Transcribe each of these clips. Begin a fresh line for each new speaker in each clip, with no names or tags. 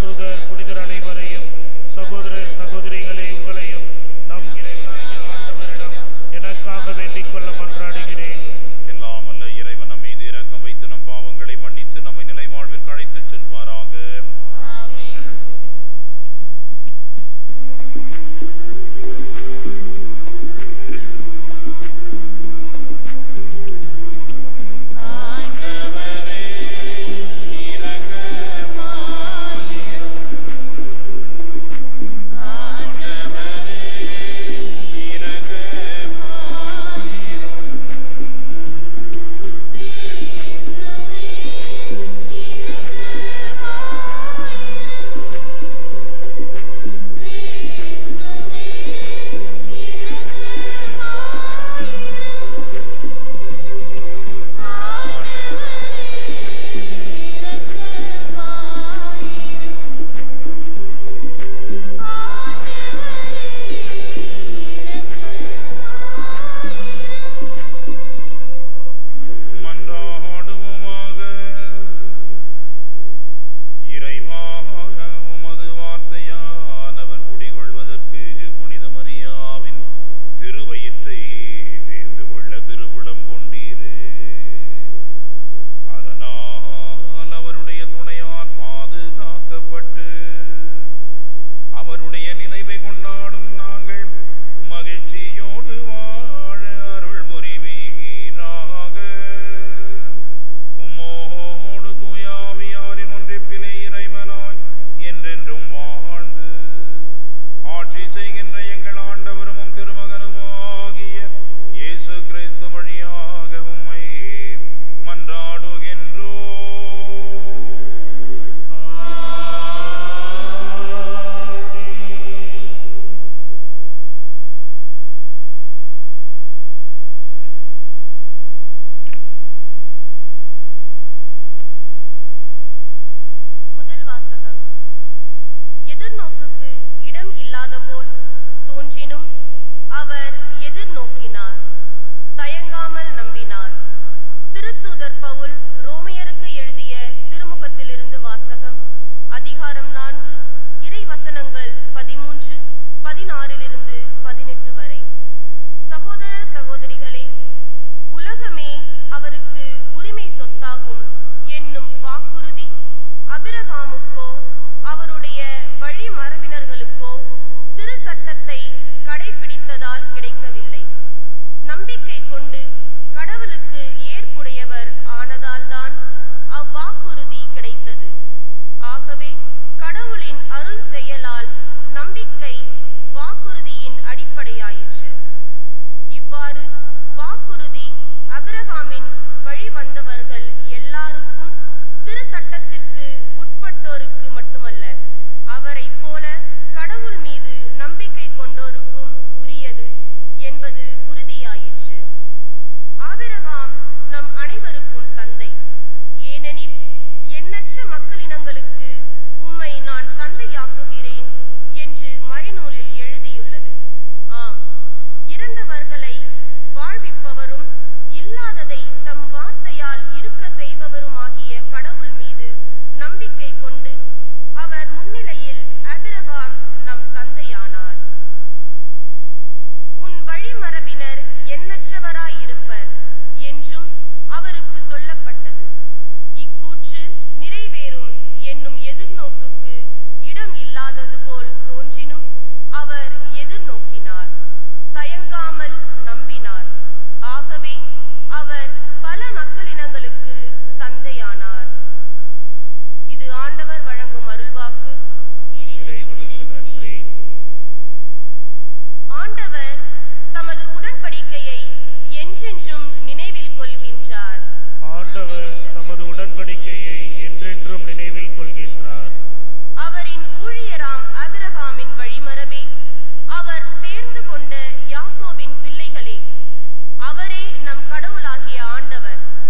தூதர் புனிதர் அனைவரையும் சகோதர சகோதரிகளை உங்களையும் நம் இறைவனாகிய ஆண்டவரிடம் எனக்காக வேண்டிக் கொள்ள மன்றாடுகிறேன்.
எல்லாம் அல்ல இறைவன் நம் மீது இரக்கம் வைத்து நம் பாவங்களை மன்னித்து நம்மை நிலை வாழ்விற்கு அழைத்துச் செல்வாராக.
அவரே நம் கடவுளாகிய ஆண்டவர்.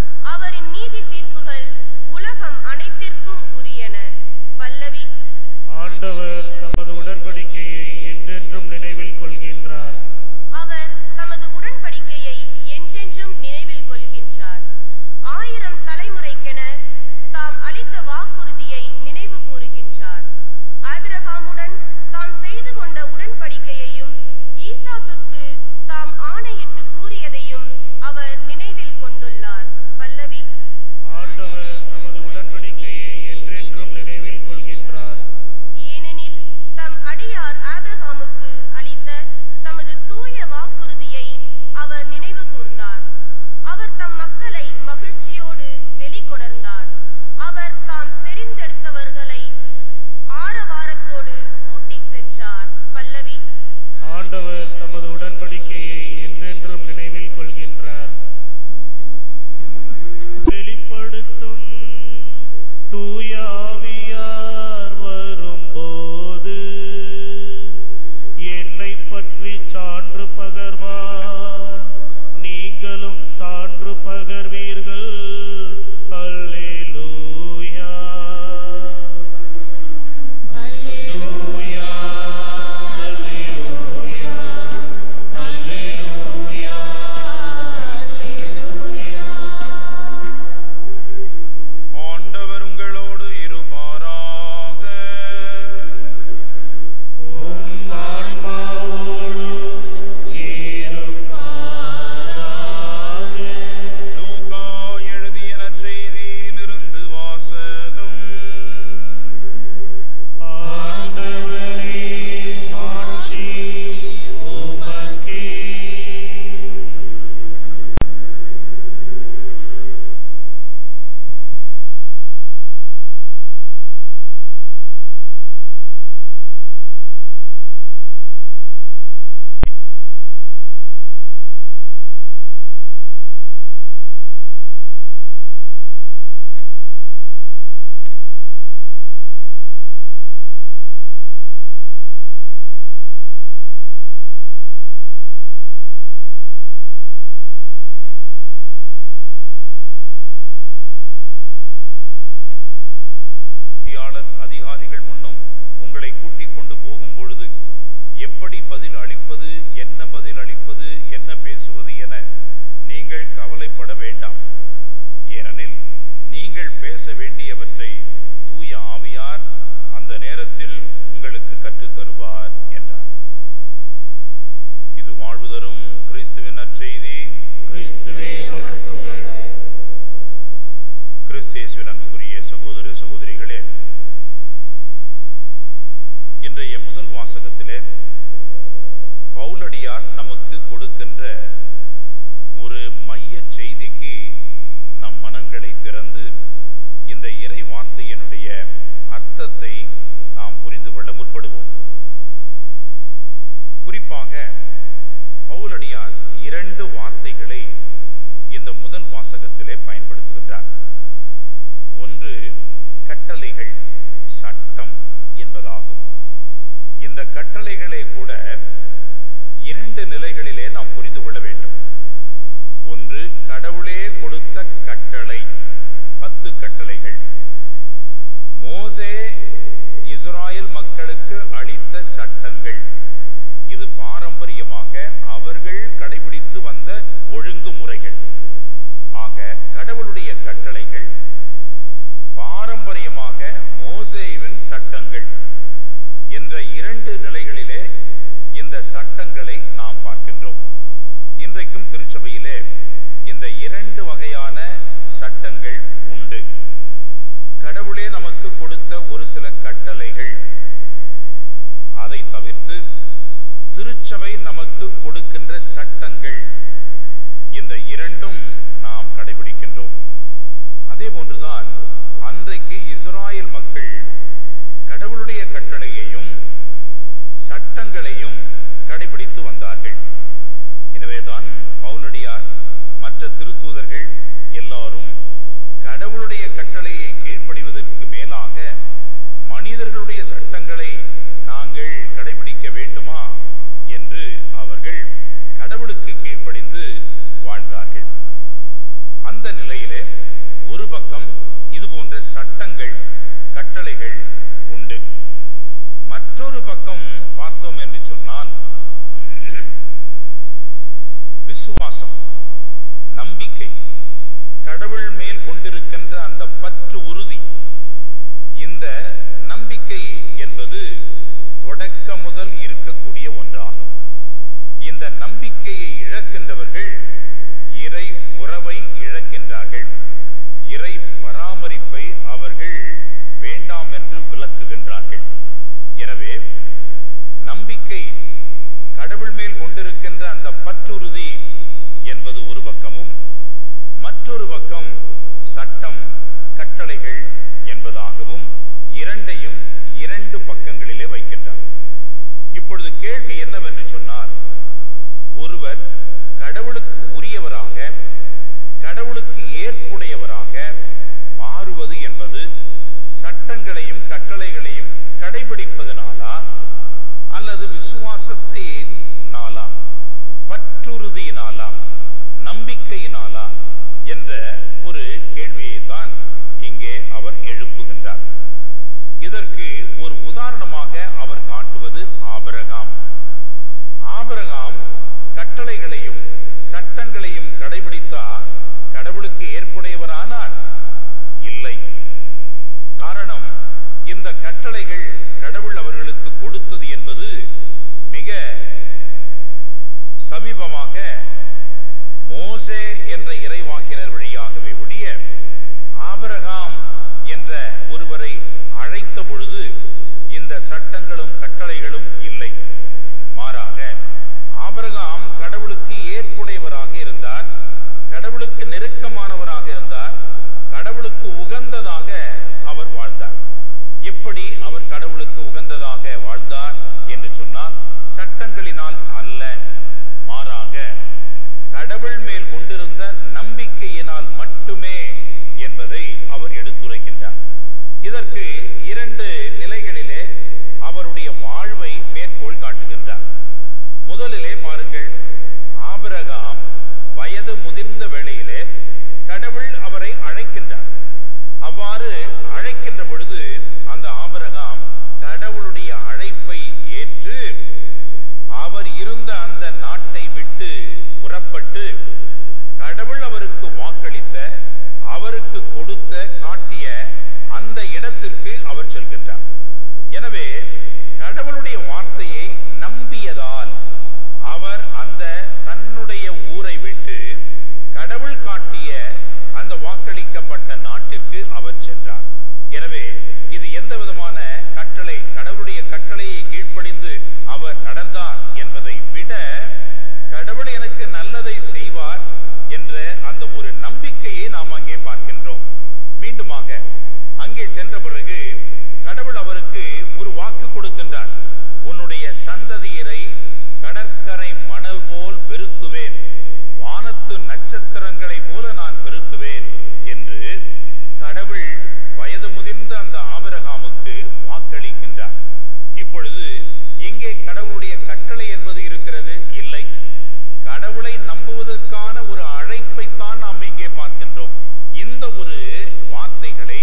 தூயாவியார் வரும்போது என்னை பற்றி சான்று பகர்வார், நீங்களும் சான்று பகர்வீர்கள். அல்லேலூயா அல்லேலூயா அல்லேலூயா அல்லேலூயா அல்லேலூயா.
ஆண்டவர் உங்களோடு இருப்பாராக.
உம் ஆன்மாவோடும் இருப்பாராக.
லூக்கா எழுதிய நற்செய்தியிலிருந்து வாசகம்.
ஆண்டவரே மாட்சி உமக்கே.
அதிகாரிகள் முன்னும் உங்களை கூட்டிக் கொண்டு போகும் பொழுது எப்படி பதில் அளிப்பது, என்ன பதில் அளிப்பது, என்ன பேசுவது என நீங்கள் கவலைப்பட வேண்டாம். ஏனெனில் நீங்கள் பேச வேண்டியவற்றை தூய ஆவியார் அந்த நேரத்தில் உங்களுக்கு கற்றுத் தருவார் என்றார். இது வாழ்வு தரும் கிறிஸ்துவின் நற்செய்தி.
கிறிஸ்துவே உமக்கு புகழ்.
கிறிஸ்து இயேசுவின் அன்புக்குரிய சகோதர சகோதரிகளே, இன்றைய முதல் வாசகத்திலே பவுலடியார் நமக்கு கொடுக்கின்ற ஒரு மைய செய்திக்கு நம் மனங்களை திறந்து இந்த இறை வார்த்தையினுடைய அர்த்தத்தை நாம் புரிந்து கொள்ள முற்படுவோம். குறிப்பாக பவுலடியார் 2 வார்த்தைகளை இந்த முதல் வாசகத்திலே பயன்படுத்துகின்றார். ஒன்று கட்டளைகள், சட்டம் என்பதாகும். இந்த கட்டளைகளை கூட 2 நிலைகளிலே நாம் புரிந்து கொள்ள வேண்டும். ஒன்று கடவுளே கொடுத்த கட்டளை, 10 கட்டளைகள். மோசே இஸ்ராயேல் மக்களுக்கு அளித்த சட்டங்கள். இது பாரம்பரியமாக அவர்கள் கடைபிடித்து வந்த ஒழுங்குமுறைகள். ஆக கடவுளுடைய கட்டளைகள், பாரம்பரியமாக மோசேவின் சட்டங்கள் என்ற 2 நிலைகளிலே இந்த சட்டங்களை நாம் பார்க்கின்றோம். இன்றைக்கும் திருச்சபையிலே இந்த 2 வகையான சட்டங்கள் உண்டு. கடவுளே நமக்கு கொடுத்த ஒரு சில கட்டளைகள், அதை தவிர்த்து திருச்சபை நமக்கு கொடுக்கின்ற சட்டங்கள், இந்த 2ம் நாம் கடைபிடிக்கின்றோம். அதே போன்றுதான் அன்றைக்கு இஸ்ராயேல் மக்கள் கடவுளுடைய கட்டளையையும் சட்டங்களையும் கடைபிடித்து வந்தார்கள். எனவேதான் பவுலடியார் மற்ற திருத்தூதர்கள் எல்லாரும் கடவுளுடைய கட்டளையை கீழ்ப்படிவதற்கு மேலாக மனிதர்களுடைய சட்டங்களை நாங்கள் கடைபிடிக்க வேண்டுமா என்று அவர்கள் கடவுளுக்கு கீழ்ப்படிந்து வாழ்ந்தார்கள். அந்த நிலையிலே ஒரு பக்கம் இது போன்ற சட்டங்கள், கட்டளைகள் உண்டு. மற்றொரு பக்கம் பார்த்தோம் என்று சொன்னால் விசுவாசம், நம்பிக்கை, கடவுள் மேல் கொண்டிருக்கின்ற அந்த பற்று உறுதி. இந்த நம்பிக்கை என்பது தொடக்க முதல் இருக்கக்கூடிய ஒன்றாகும். இந்த நம்பிக்கையை இழக்கின்றவர்கள் இறை உறவை இழக்கின்றார்கள். இறை பராமரிப்பை அவர்கள் வேண்டாம் என்று விலக்குகின்றார்கள். எனவே நம்பிக்கை, கடவுள் மேல் கொண்டிருக்கின்ற அந்த பற்றுறுதி என்பது ஒரு பக்கமும், மற்றொரு பக்கம் சட்டம், கட்டளைகள் என்பதாகவும் இரண்டையும் 2 பக்கங்களிலே வைக்கின்றார். இப்பொழுது கேள்வி என்னவென்று சொன்னால், ஒருவர் கடவுளுக்கு உரியவராக, கடவுளுக்கு ஏற்புடையவராக மாறுவது என்பது கட்டளைகள் கடவுள் அவர்களுக்கு கொடுத்தது என்பது மிக சமீபமாக மோசே என்ற இறைவாக்கினர் வழியாகவே ஒழிய ஆபிரகாம் என்ற ஒருவரை அழைத்த பொழுது இந்த சட்டங்களும் கட்டளைகளும் இல்லை. மாறாக ஆபிரகாம் கடவுளுக்கு ஏற்புடையவராக இருந்தார், கடவுளுக்கு நெருக்கமானவராக இருந்தார், கடவுளுக்கு உகந்ததாக அவர் வாழ்ந்தார். எப்படி அவர் கடவுளுக்கு உகந்ததாக வாழ்ந்தார் என்று சொன்னால் சட்டங்களினால் அல்ல, மாறாக கடவுள் மேல் கொண்டிருந்த நம்பிக்கையினால் மட்டுமே என்பதை அவர் எடுத்துரைக்கின்றார். இதற்கு இரண்டு நிலைகளிலே அவருடைய வாழ்வை மேற்கோள் காட்டுகின்றார். முதலிலே பாருங்கள், ஆபிரகாம் வயது முதிர்ந்த வேளையிலே கடவுள் அவரை அழைக்கின்றார். அவ்வாறு அழைக்கின்ற பொழுது அந்த ஆபிரகாம் கடவுளுடைய அழைப்பை ஏற்று அவர் இருந்த அந்த நாட்டை விட்டு புறப்பட்டு கடவுள் அவருக்கு வாக்களித்த, அவருக்கு கொடுத்த, காட்டிய அந்த இடத்திற்கு அவர் செல்கின்றார். எனவே கடவுளுடைய வார்த்தையை நம்பியதால் அவர் அந்த தன்னுடைய ஊரை விட்டு கடவுள் காட்டிய அந்த வாக்களிக்கப்பட்ட நாட்டிற்கு அவர் சென்றார். எனவே இது எந்த விதமான கட்டளை, கடவுளுடைய கட்டளையை கீழ்ப்படிந்து அவர் நடந்தார் என்பதை விட கடவுள் எனக்கு நல்லதை செய்வார் என்ற அந்த ஒரு நம்பிக்கையை நாம் அங்கே பார்க்கின்றோம். மீண்டுமாக அங்கே சென்ற பிறகு கடவுள் அவருக்கு ஒரு வாக்கு கொடுக்கின்றார். உன்னுடைய சந்ததியரை கடற்கரை மணல் போல் பெருக்குவேன், வானத்து நட்சத்திரங்களை போல நான் பெருக்குவேன் என்று கடவுள் வயது முதிர்ந்த அந்த ஆபிரகாமுக்கு வாக்களிக்கின்றார். இப்பொழுது எங்கே கடவுளுடைய கட்டளை என்பது இருக்கிறது? இல்லை. கடவுளை நம்புவதற்கான ஒரு அழைப்பைத்தான் நாம் இங்கே பார்க்கின்றோம். இந்த ஒரு வார்த்தைகளை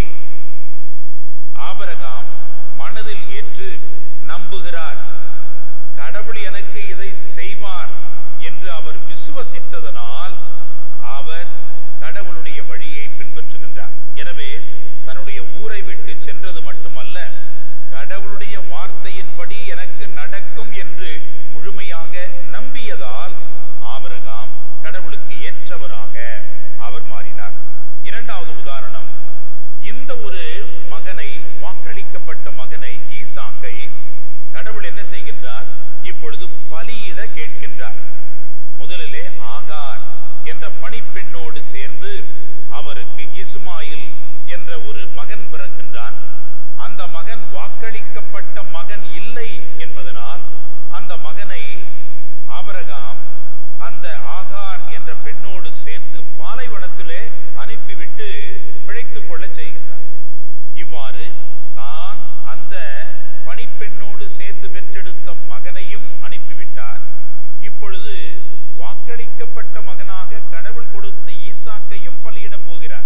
ஆபிரகாம் மனதில் ஏற்று நம்புகிறார். கடவுள் எனக்கு இதை செய்வார் என்று அவர் விசுவசித்ததனால் அவர் கடவுளுடைய வழியை பின்பற்றுகின்றார். எனவே தன்னுடைய ஊரை விட்டு சென்றது மட்டுமல்ல, கடவுளுடைய வார்த்தையின்படி எனக்கு நடக்கும் என்று முழுமையாக நம்பியதால் ஆபிரகாம் கடவுளுக்கு ஏற்றவராக அவர் மாறினார். இரண்டாவது உதாரணம், இந்த ஒரு மகனை, வாக்களிக்கப்பட்ட மகனை ஈசாக்கை கடவுள் என்ன செய்கின்றார்? இப்பொழுது பலியிட கேட்கின்றார். முதலிலே ஆகார் என்ற பணிப்பெண்ணோடு சேர்ந்து அவருக்கு இஸ்மாயில் என்ற ஒரு மகன் பிறக்கின்றான். அந்த மகன் வாக்களிக்கப்பட்ட மகன் இல்லை என்பதனால் அந்த மகனை ஆபிரகாம் அந்த ஆகார் என்ற பெண்ணோடு சேர்த்து பாலைவனத்திலே அனுப்பிவிட்டு பிழைத்துக் கொள்ள செய்கின்றார். இவ்வாறு தான் அந்த பணிப்பெண்ணோடு சேர்ந்து பெற்றெடுத்த மகனையும் அனுப்பிவிட்டார். இப்பொழுது வாக்களிக்கப்பட்ட மகனாக கடவுள் கொடுத்த ஈசாக்கையும் பலியிட போகிறார்.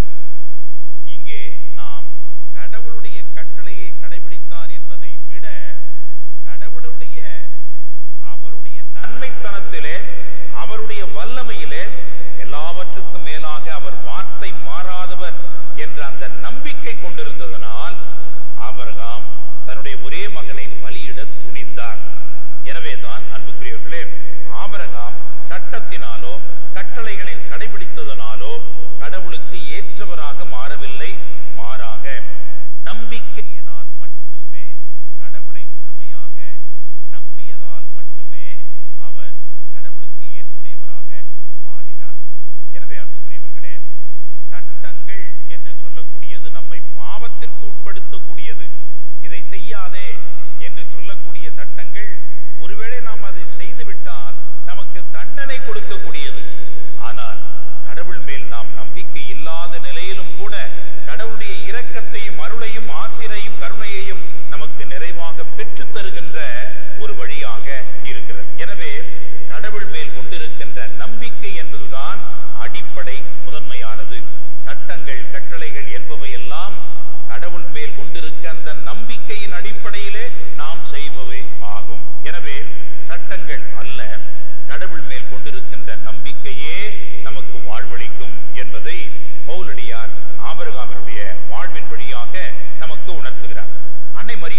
இங்கே நாம் கடவுளுடைய கட்டளையை கடைபிடித்தார் என்பதை விட கடவுளுடைய அவருடைய நன்மைத்தனத்திலே, அவருடைய வல்லமையிலே, எல்லாவற்றுக்கும் மேலாக அவர் வார்த்தை மாறாதவர் என்ற அந்த நம்பிக்கை கொண்டிருந்ததனால் ஆபிரகாம் தன்னுடைய ஒரே மகனை பலியிட துணிந்தார். எனவேதான் அன்புக்குரியவர்களே, ஆபிரகாம் சட்டத்தினாலோ கட்டளைகளை கடைபிடித்ததனாலோ கடவுளுக்கு ஏற்றவராக மாறவில்லை. மாறாக நம்பிக்கையினால் மட்டுமே, கடவுளை முழுமையாக நம்பியதால் மட்டுமே அவர் கடவுளுக்கு ஏற்புடையவராக மாறினார். எனவே அன்புக்குரியவர்களே, சட்டங்கள் என்று சொல்லக்கூடியது நம்மை பாவத்திற்கு உட்படுத்தக்கூடியது. இதை செய்யாதே என்று சொல்லக்கூடிய சட்டங்கள் ஒருவேளை நாம் அதை செய்துவிட்டால் நமக்கு தண்டனை கொடுக்கக்கூடியது. ஆனால் கடவுள் மேல் நாம் நம்பிக்கை இல்லாத நிலையிலும் கூட கடவுளுடைய இரக்கத்தையும் அருளையும் ஆசிரையும் கருணையையும் நமக்கு நிறைவாக பெற்றுத் தருகின்ற ஒரு வழியாக இருக்கிறது. எனவே கடவுள் மேல் கொண்டிருக்கின்ற நம்பிக்கை என்பதுதான் அடிப்படை, முதன்மையானது. சட்டங்கள், கட்டளைகள் என்பவையெல்லாம் கடவுள் மேல் கொண்டிருக்க அந்த நம்பிக்கையின் அடிப்படையிலே நாம் செய்பவை ஆகும். எனவே சட்டங்கள் அல்ல, கடவுள் மேல் கொண்டிருக்கின்ற நம்பிக்கையே நமக்கு வாழ்வளிக்கும் என்பதை பவுலடியார் ஆபிரகாமினுடைய வாழ்வின் வழியாக நமக்கு உணர்த்துகிறார். அன்னை மரியாதை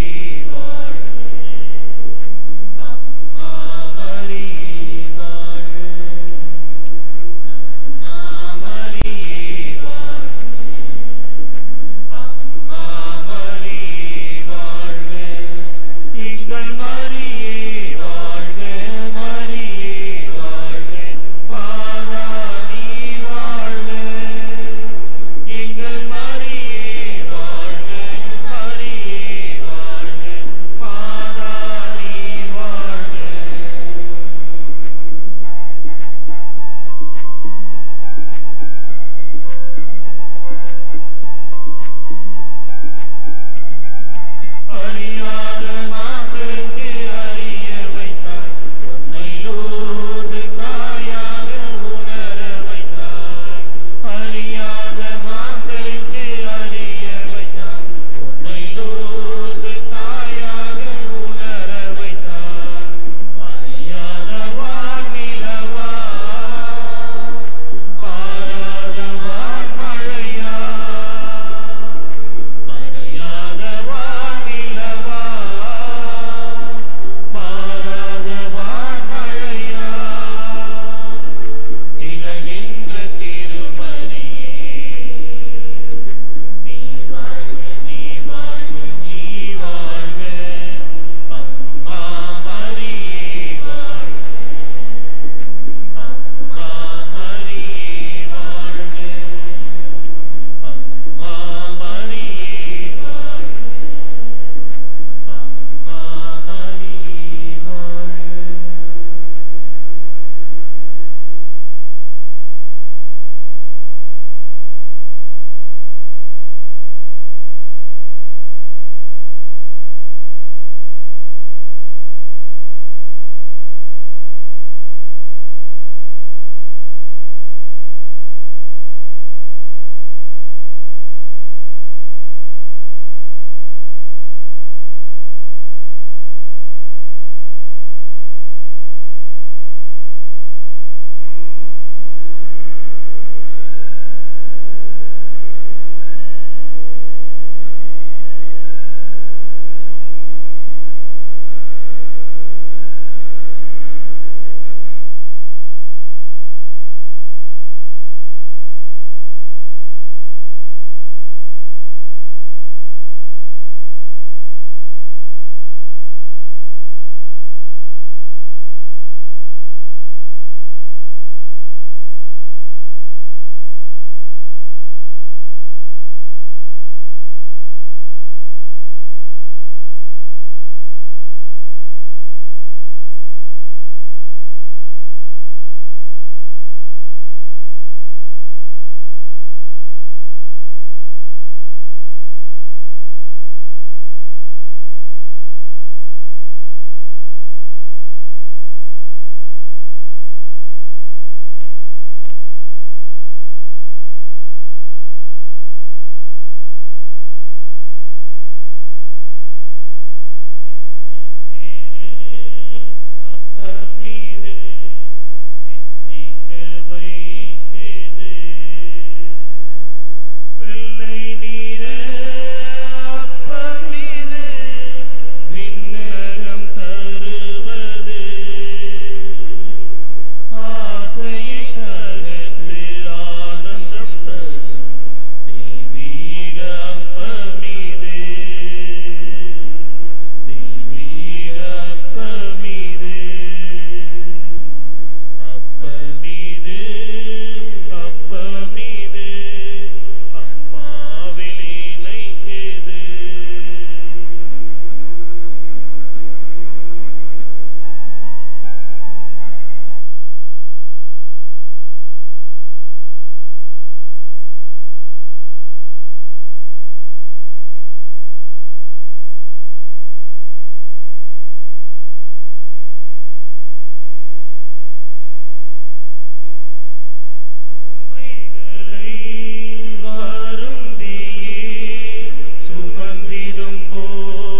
வருந்தியே சுமந்திடும் போது